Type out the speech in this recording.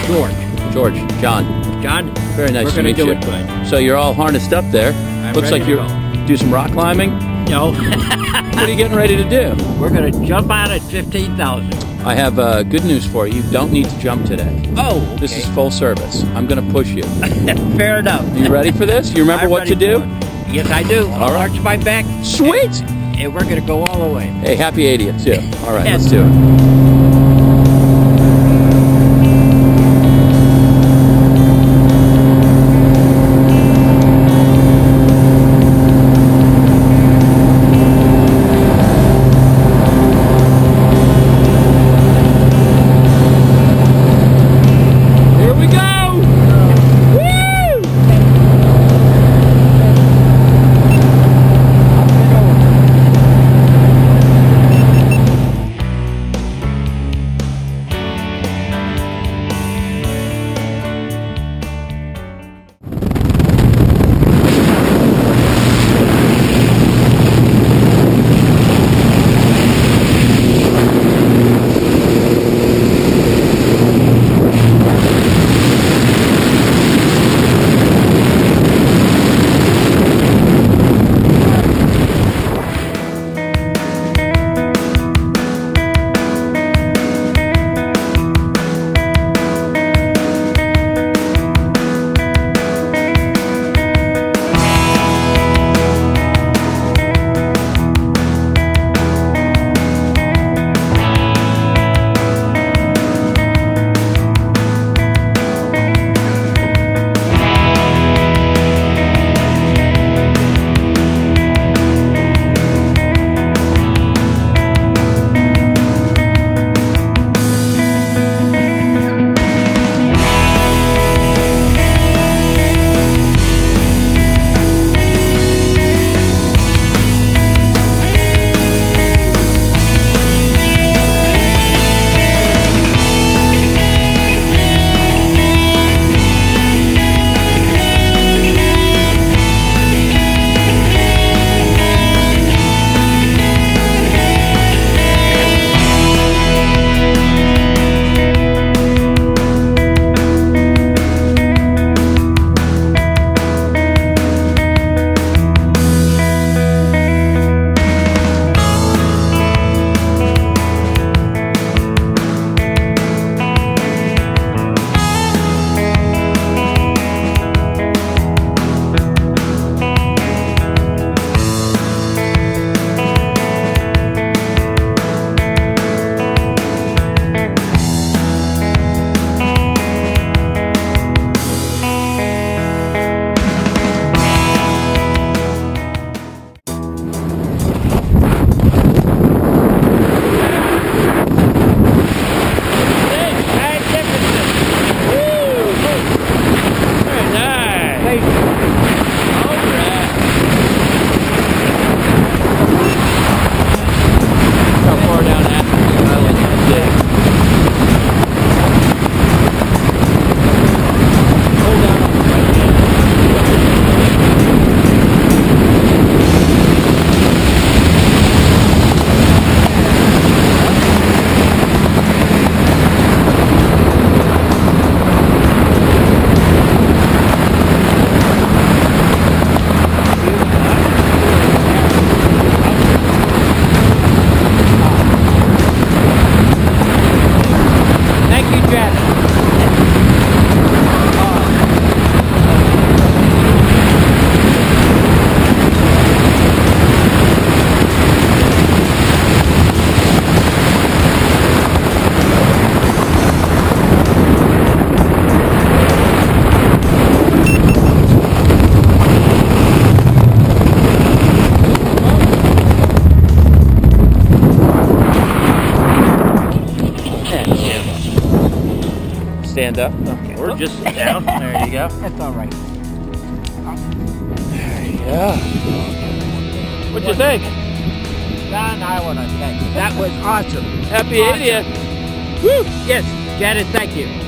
George. John. John? Very nice to meet you. We're going to do it good. So you're all harnessed up there. Looks like you're do some rock climbing. No. What are you getting ready to do? We're going to jump out at 15,000. I have good news for you. You don't need to jump today. Oh, okay. This is full service. I'm going to push you. Fair enough. You ready for this? You remember what to do? Yes, I do. I'll arch my back. Sweet. And we're going to go all the way. Hey, happy 80th, too. All right, Yes. let's do it. Stand up. Okay. Or just sit down. There you go. That's all right. There you go. What'd you think? John, I want to thank you. That was awesome. Happy 80th. Woo! Yes, Janet, thank you.